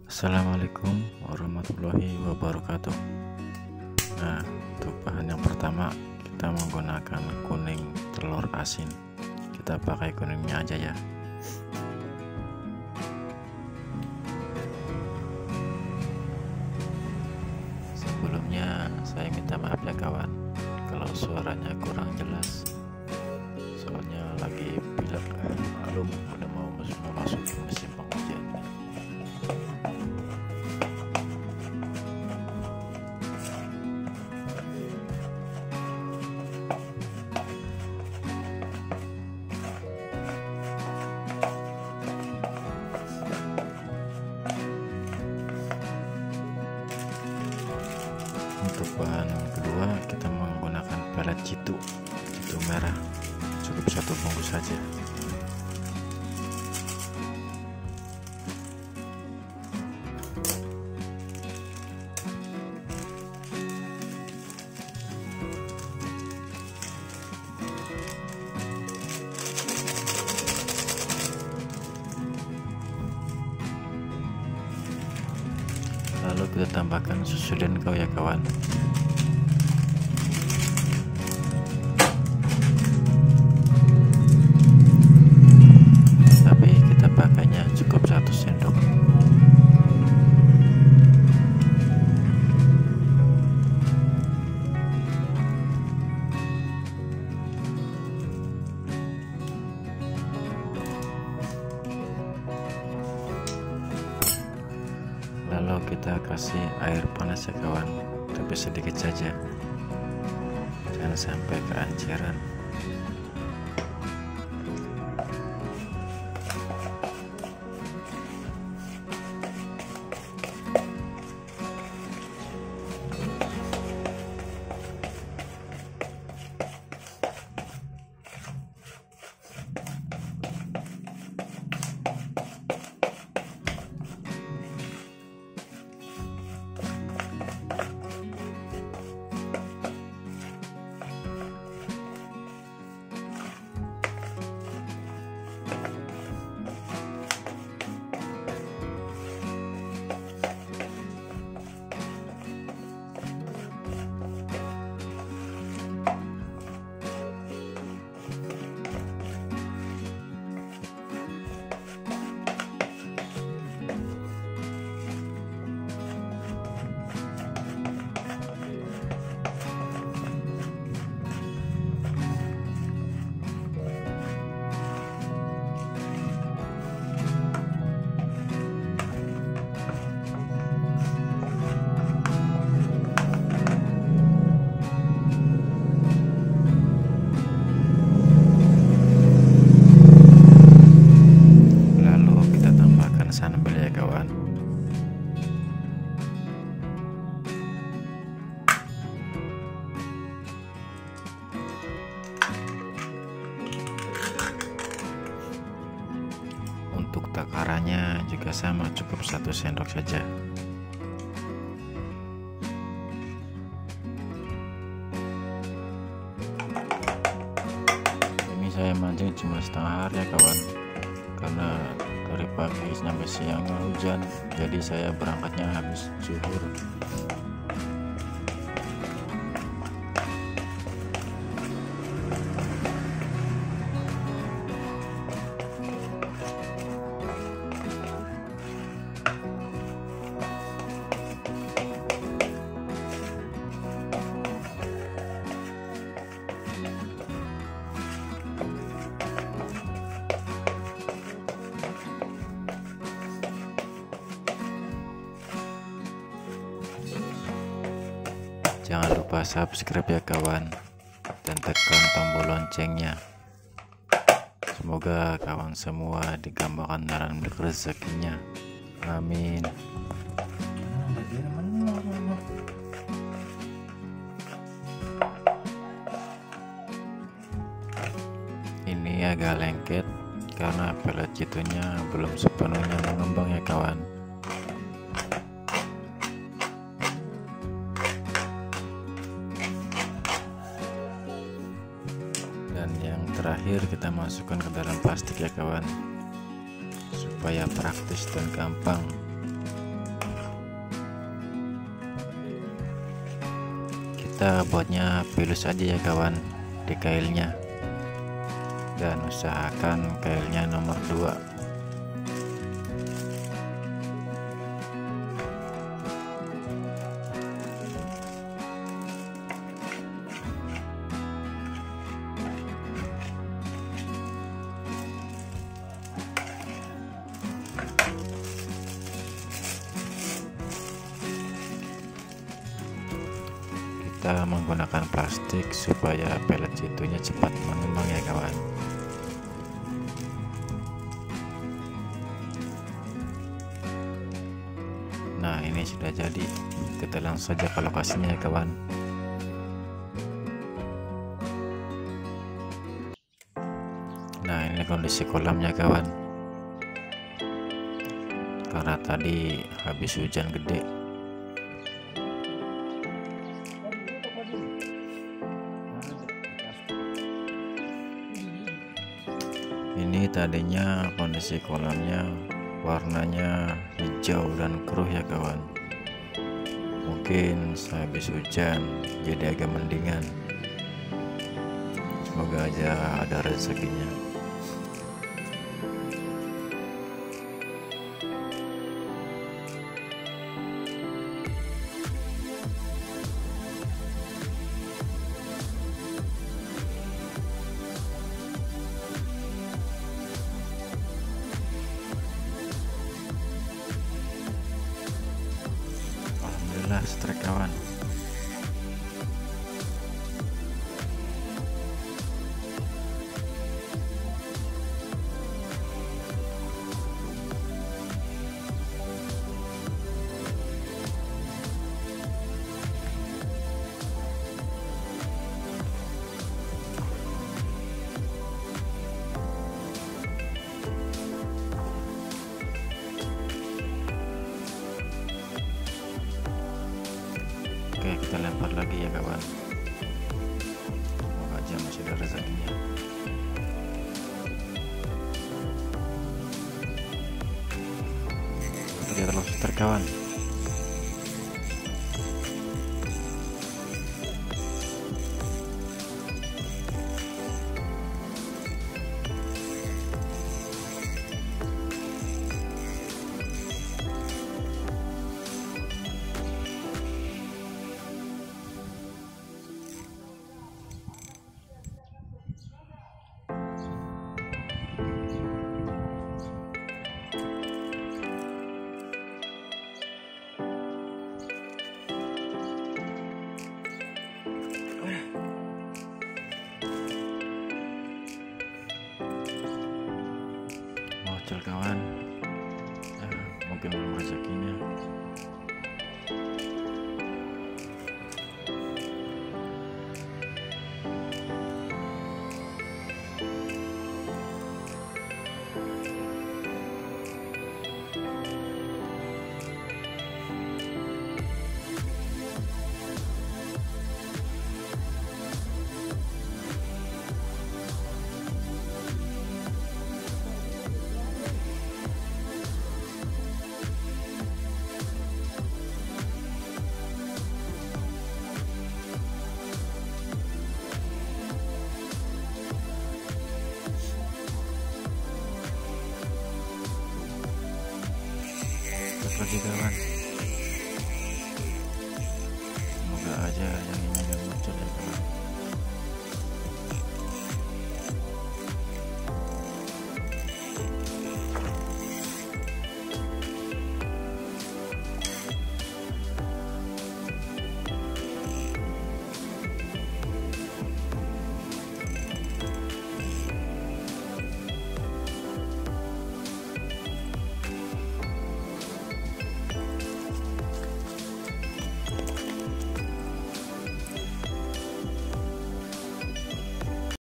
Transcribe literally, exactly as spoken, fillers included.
Assalamualaikum warahmatullahi wabarakatuh. Nah, untuk bahan yang pertama kita menggunakan kuning telur asin. Kita pakai kuningnya aja ya. Sebelumnya saya minta maaf ya kawan kalau suaranya kurang jelas, soalnya lagi pilek, malum udah mau memasuki musim penghujan. Untuk bahan kedua kita menggunakan pelet jitu jitu merah, cukup satu bungkus saja. Lalu kita tambahkan susu dan kau ya kawan. Tapi kita pakainya cukup satu sendok. Lalu kita kasih air panas ya kawan, tapi sedikit saja, jangan sampai keanceran. Sambal ya kawan. Untuk takarannya juga sama, cukup satu sendok saja. Ini saya mancing cuma setengah hari ya kawan, karena dari pagi sampai siangnya hujan, jadi saya berangkatnya habis zuhur. Jangan lupa subscribe ya kawan, dan tekan tombol loncengnya. Semoga kawan semua digambangkan dalam rezekinya. Amin. Ini agak lengket karena pelet jitunya belum sepenuhnya mengembang ya kawan. Dan yang terakhir kita masukkan ke dalam plastik ya kawan, supaya praktis dan gampang. kita buatnya pilus aja ya kawan di kailnya, dan usahakan kailnya nomor dua. Kita menggunakan plastik supaya pelet itunya cepat mengembang ya kawan. Nah, ini sudah jadi, kita langsung saja ke lokasinya ya kawan. Nah, ini kondisi kolamnya kawan, karena tadi habis hujan gede. Ini tadinya kondisi kolamnya warnanya hijau dan keruh ya kawan. Mungkin sehabis hujan jadi agak mendingan. Semoga aja ada rezekinya. Alhamdulillah strike kawan. Oke, kita lempar lagi ya kawan. Semoga aja masih ada rezekinya. Kita terlalu strike kawan. Bocil kawan, eh, mungkin belum rezekinya. Lagi kawan.